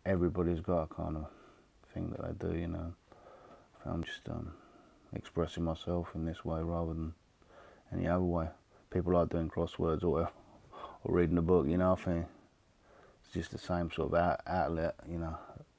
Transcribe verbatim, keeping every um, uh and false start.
everybody's got a kind of thing that they do, you know. I'm just um, expressing myself in this way rather than any other way. People like doing crosswords or whatever, or reading a book, you know. I think it's just the same sort of out outlet, you know.